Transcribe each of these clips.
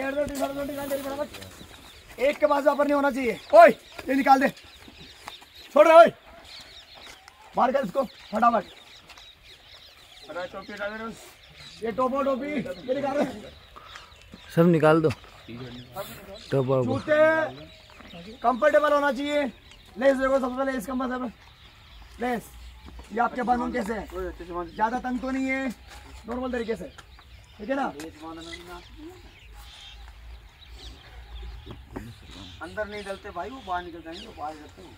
एक के पास वापर नहीं होना चाहिए। ओए ये निकाल दे, छोड़ रहे। ओए बाहर कर इसको फटाफट। टोपी डाल, ये टोपी ये निकाल रहे, सब निकाल दो। जूते कंफर्टेबल होना चाहिए। लेस देखो सबसे पहले, लेस कंफर्टेबल लेस। ये आपके बालों कैसे है, ज्यादा तंग तो नहीं है, नॉर्मल तरीके से, ठीक है ना। अंदर नहीं डलते भाई, वो बाहर निकल जाएंगे, वो बाहर डलते हैं।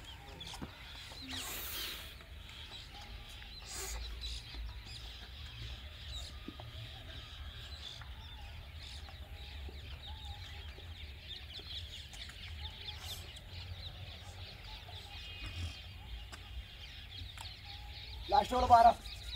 लास्ट वाला 12।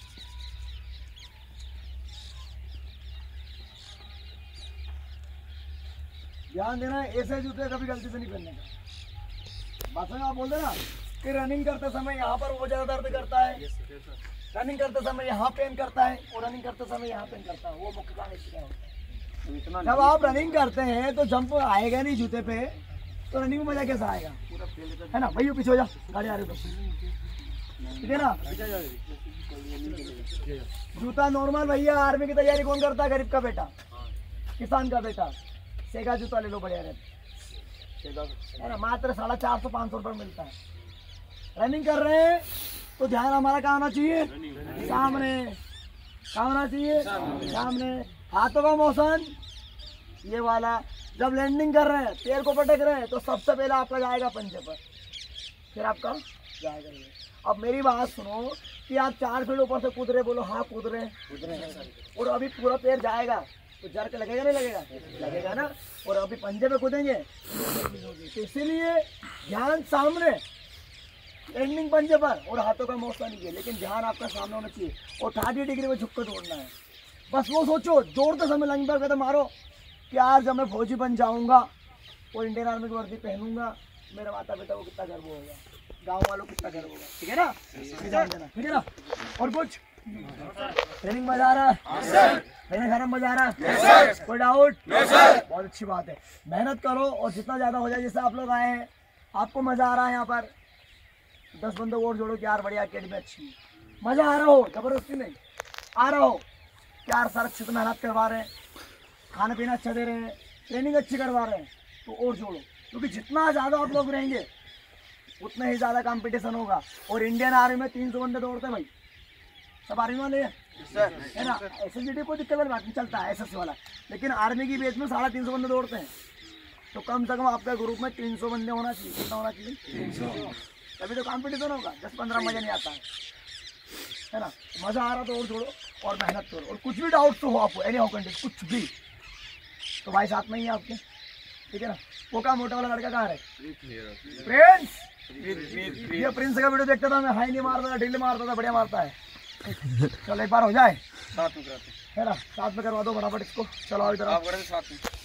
ध्यान देना, ऐसे जूते कभी गलती से नहीं पहनने का। बात में आप बोल देना कि रनिंग करते समय यहाँ पर वो ज्यादा दर्द करता है, रनिंग करते समय यहाँ पेन करता है, और रनिंग करते समय यहाँ पेन करता है, वो मुख्य कारण इसका होता है। जब आप रनिंग करते हैं तो जंप आएगा नहीं जूते पे, तो रनिंग में मजा कैसा आएगा, है ना। भैया पीछे हो जा, गाड़ी आ रही है, ठीक है ना। जूता नॉर्मल भैया, आर्मी की तैयारी कौन करता है, गरीब का बेटा, किसान का बेटा। सेगा जूता ले लो, बढ़िया रहता है ना, मात्र 450-500 रुपये मिलता है। रनिंग कर रहे हैं तो ध्यान हमारा कहाँ होना चाहिए, सामने। कहाँ होना चाहिए, सामने। हाथों का मोशन ये वाला। जब लैंडिंग कर रहे हैं, पैर को पटक रहे हैं, तो सबसे पहले आपका जाएगा पंजे पर, फिर आपका जाएगा ये। अब मेरी बात सुनो कि आप 4 फीट ऊपर से कूद रहे, बोलो हाँ कूद रहे हैं, और अभी पूरा पैर जाएगा तो जर्क लगेगा नहीं लगेगा, लगेगा ना। और अभी पंजे पे कूदेंगे तो इसीलिए ध्यान सामने, लैंडिंग पंजे पर, और हाथों का मोशन नहीं है, लेकिन ध्यान आपका सामने होना चाहिए। और 30 डिग्री में झुक कर दौड़ना है। बस वो सोचो, दौड़ते समय लंग पर कदम मारो कि यार जब मैं फौजी बन जाऊंगा और इंडियन आर्मी की वर्दी पहनूंगा, मेरे माता पिता को कितना गर्व होगा, गाँव वालों को कितना गर्व होगा, ठीक है ना। ठीक है ना। और कुछ ट्रेनिंग मजा आ रहा है, ट्रेनिंग मजा आ रहा है, कोई डाउट? बहुत अच्छी बात है, मेहनत करो और जितना ज़्यादा हो जाए। जैसे आप लोग आए हैं, आपको मज़ा आ रहा है यहाँ पर, 10 बंदे और जोड़ो कि यार बढ़िया अकेडमी अच्छी है, मज़ा आ रहा हो, ज़बरदस्ती नहीं आ रहा हो, यार सर अच्छे से मेहनत करवा रहे हैं, खाना पीना अच्छा दे रहे हैं, ट्रेनिंग अच्छी करवा रहे हैं, तो और जोड़ो। क्योंकि जितना ज़्यादा आप लोग रहेंगे उतना ही ज़्यादा कंपटीशन होगा। और इंडियन आर्मी में 300 बंदे दौड़ते हैं भाई, सब आर्मी वाले हैं, है ना। SSGD कोई दिक्कत वाली बात नहीं, चलता है SS वाला, लेकिन आर्मी की बेस में 350 बंदे दौड़ते हैं। तो कम से कम आपके ग्रुप में 300 बंदे होना चाहिए। कितना होना चाहिए? 300। तभी तो कंपटीशन होगा। 10-15 मजा नहीं आता है ना। मज़ा आ रहा तो और जोड़ो और मेहनत करो। और कुछ भी डाउट तो हो आपको, एनी हाउ कंडीशन, कुछ भी, तो भाई साथ में ही है आपके, ठीक है ना। वो का मोटा वाला लड़का कहाँ है? प्रिंस। ये प्रिंस का वीडियो देखता था मैं, हाई नहीं मारता था, ढीले मारता था, बढ़िया मारता है। चलो एक बार हो जाए, साथ में कराते, है ना, साथ में करवा दो फटाफट इसको। चलो इधर साथ में।